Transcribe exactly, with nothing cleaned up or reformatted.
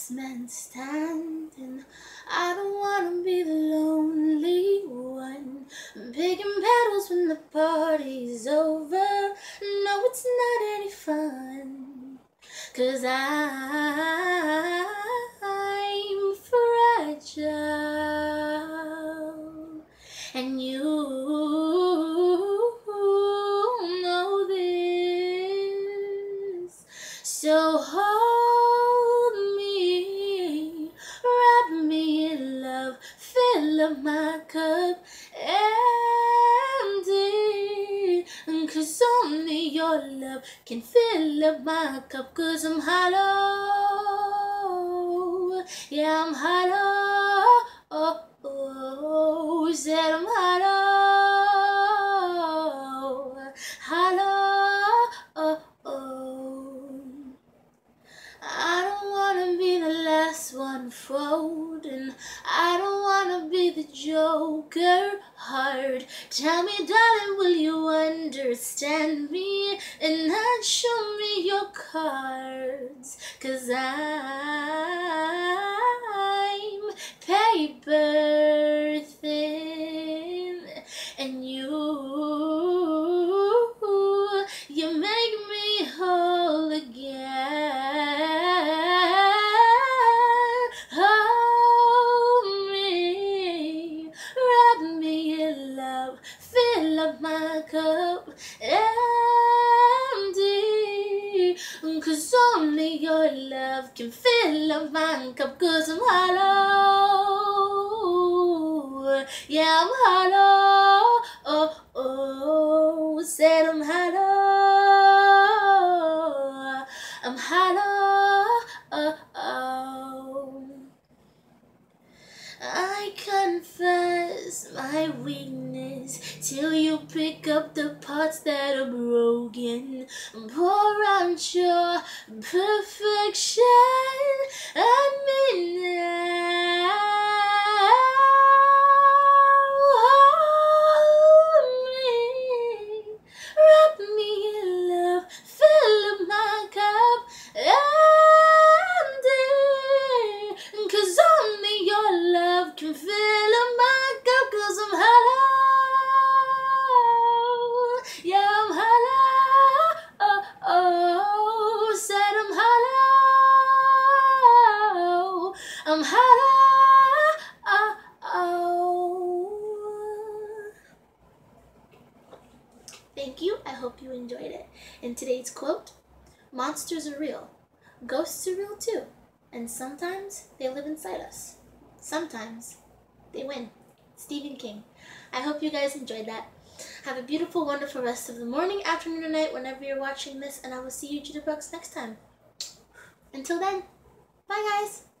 last man standing. I don't wanna be the lonely one, picking petals when the party's over. No, it's not any fun, 'cause I'm fragile, and you know this. So hold me, wrap me in love, fill up my cup empty, 'cause only your love can fill up my cup. 'Cause I'm hollow, yeah, I'm hollow, oh, oh, said I'm hollow, hollow, oh, oh. I don't wanna be the last one folding, I don't wanna be the joker heart. Tell me, darling, will you understand me and not show me your cards? 'Cause I'm paper thin, and you, you make me whole again. Fill up my cup empty, 'cause only your love can fill up my cup. 'Cause I'm hollow, yeah, I'm hollow, oh, oh, said I'm hollow, I'm hollow, oh, oh. I confess my weakness till you pick up the parts that are broken and pour out your perfection. Admit now, hold me, wrap me in love, fill up my cup empty, 'cause only your love can fill up my cup. 'Cause I'm hollow, yeah, I'm hollow, oh, oh, said I'm hollow, I'm hollow, oh, oh. Thank you. I hope you enjoyed it. And today's quote: monsters are real, ghosts are real too, and sometimes they live inside us. Sometimes they win. Stephen King. I hope you guys enjoyed that. Have a beautiful, wonderful rest of the morning, afternoon, or night whenever you're watching this, and I will see you jitterbugs next time. Until then, bye guys!